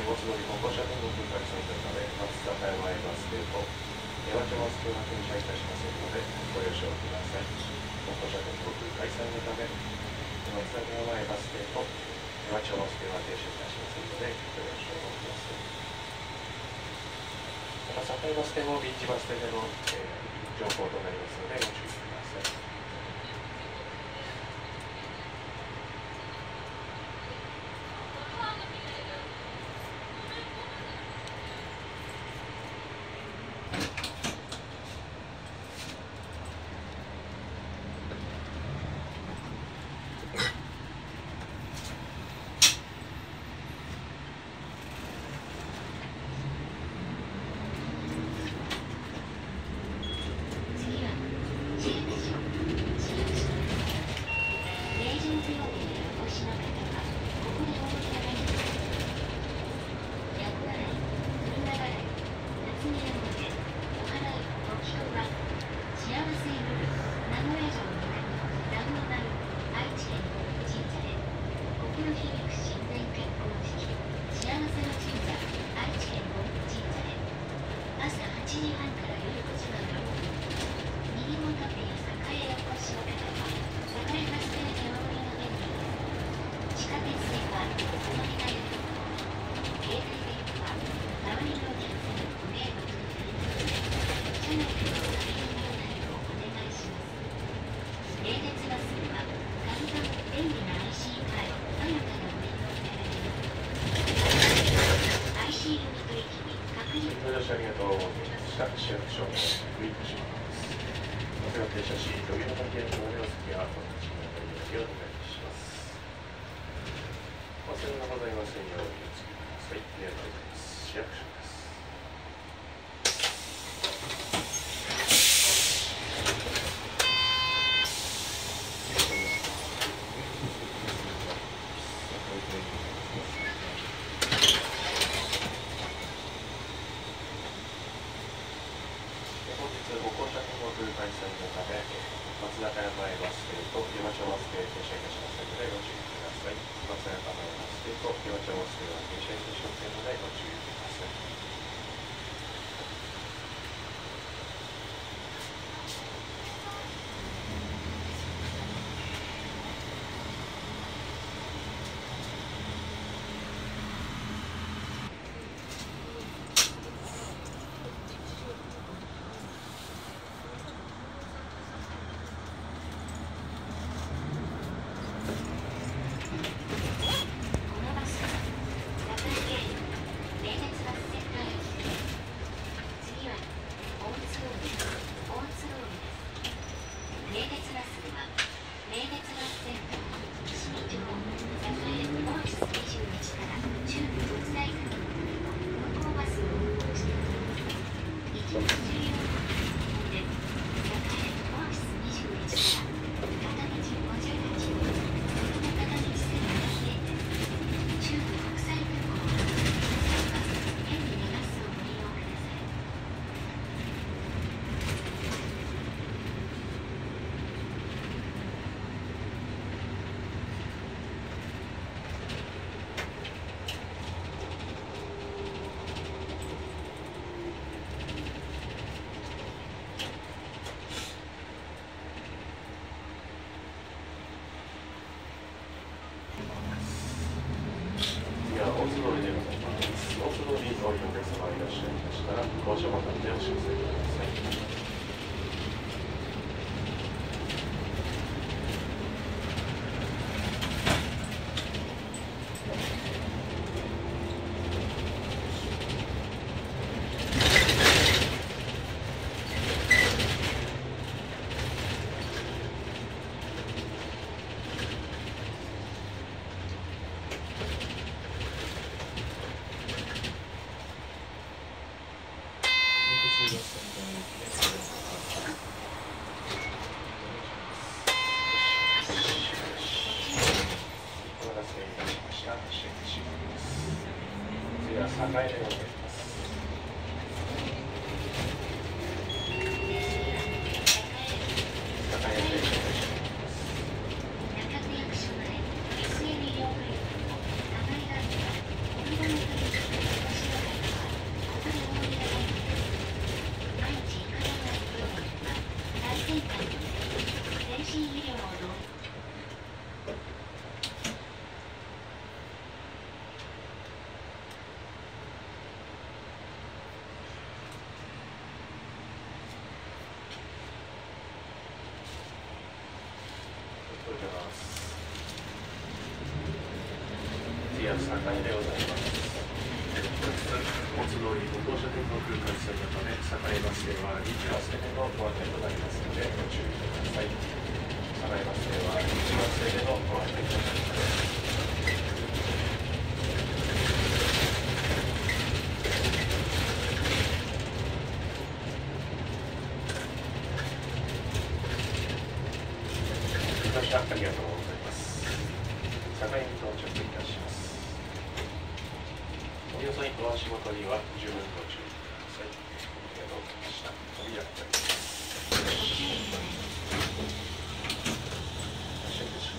大津通り歩行者天国開催というため、松坂屋前バス停と八幡町バス停は停車いたしませんので、ご了承ください。歩行者天国開催のため、松坂屋前バス停と八幡町バス停は停車いたしませんので、ご了承ください。また、境バス停もビーチバス停での、乗降となりますので、ご注意ください。ありがとうございました。市役所のウィッチマンです。まずは停車し、土下の関係のお席はお立ちになりだけお願いします。お忘れのございませんようにお付きください。ありがとうございます。市役所です。歩行者天国開催のため、松坂屋前バス停と八幡町バス停停車いたしませんのでご注意ください。松坂屋前バス停と八幡町バス停は停車いたしませんのでご注意ください。大津通りでございます。大津通りにお降りのお客様がいらっしゃいましたら、降車ボタンでお知らせください。次は栄でございます。栄でリア境でございます。本日通り歩行者天国開催のため、境バス停は2バス停のご案内となりますのでご注意ください。境バス停は1バス停でのご案内となります。ありがとうございます。境に到着いたします。およそお足元には十分ご注意ください。ありがとうございました。扉開きます。失礼します。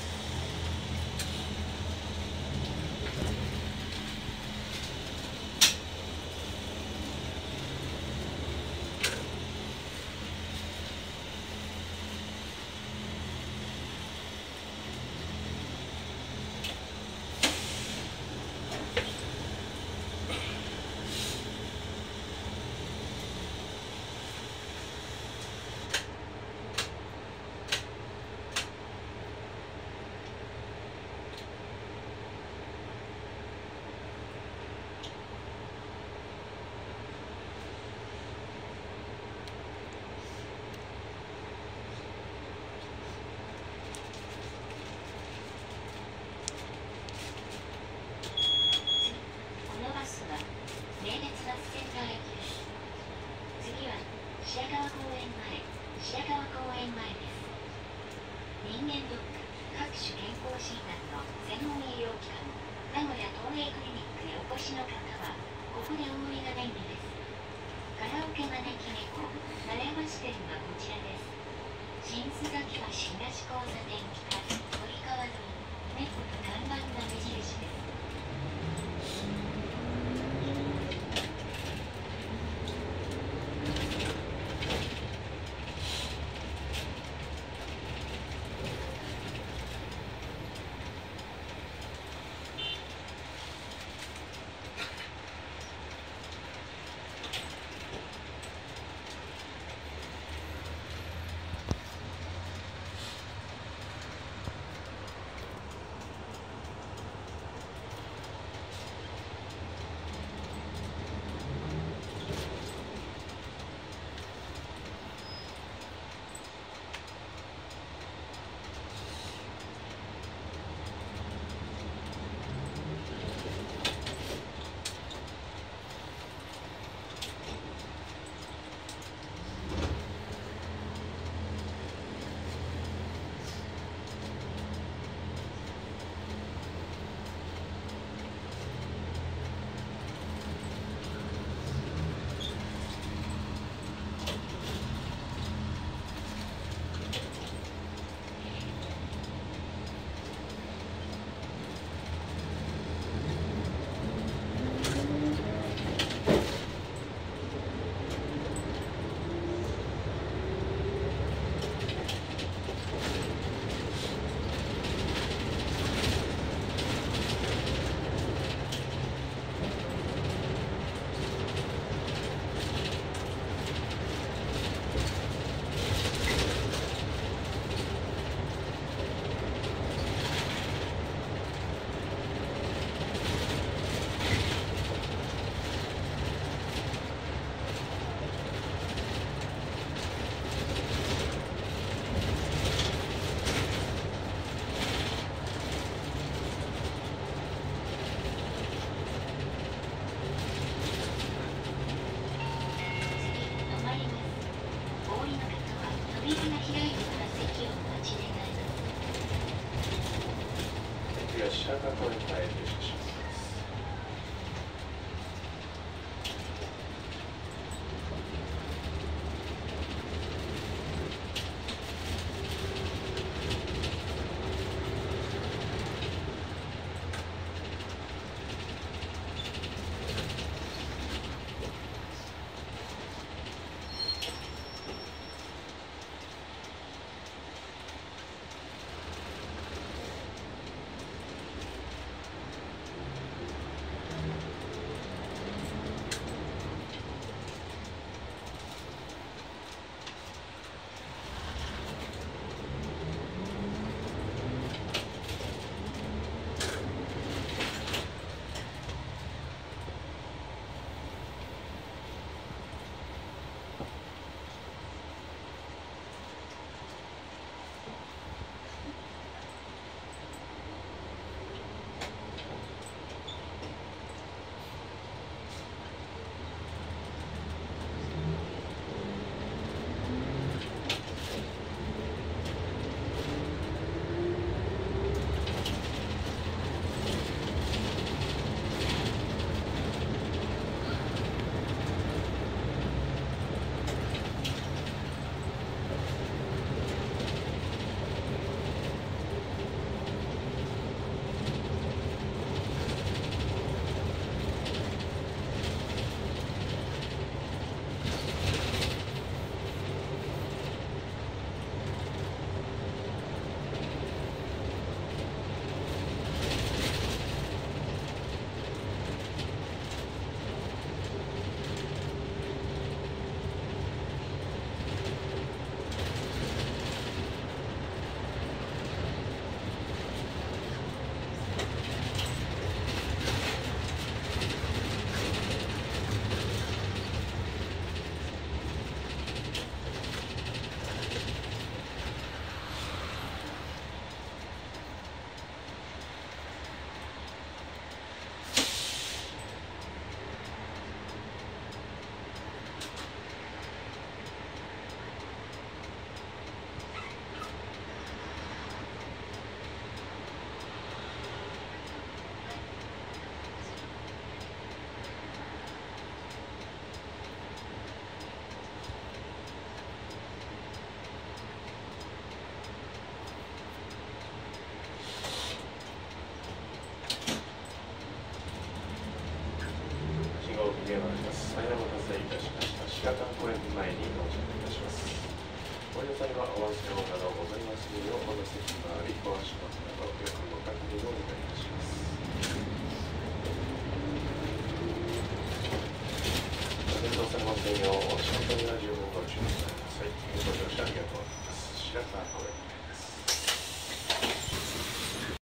車がこれに変えてしまいます。 前に到着いたします。ご利用されはお忘れ物などございますよう、お座席周り、ご足元などよくご確認をお願いいたします。ご利用されませんよう、お足元には十分ご注意ください。ご乗車ありがとうございます。白川